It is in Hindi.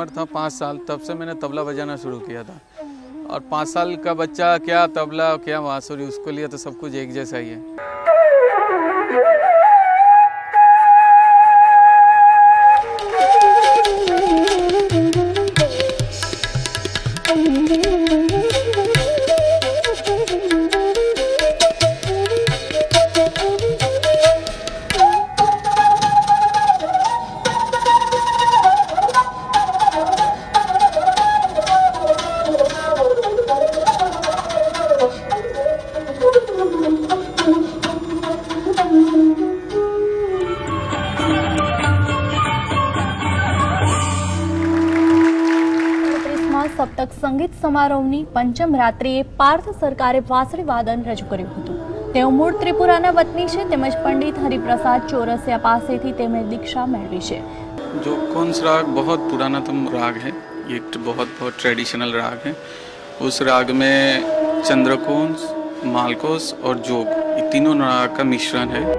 उम्र था 5 साल, तब से मैंने तबला बजाना शुरू किया था। और 5 साल का बच्चा क्या तबला क्या बांसुरी, उसके लिए तो सब कुछ एक जैसा ही है। સપ્તક સંગીત સમારોહની પંચમ રાત્રિએ પાર્થ સરકારે વાંસળી વાદન રજૂ કર્યું હતું। તેઓ મૂળ ત્રિપુરાના વતની છે તેમજ પંડિત હરિપ્રસાદ ચોરસિયા પાસેથી તેમણે દીક્ષા મેળવી છે। जो कौंस राग बहुत पुरानातम राग है, ये बहुत ट्रेडिशनल राग है। उस राग में चंद्रकोंस, मालकोस और जोग, ये तीनों राग का मिश्रण है।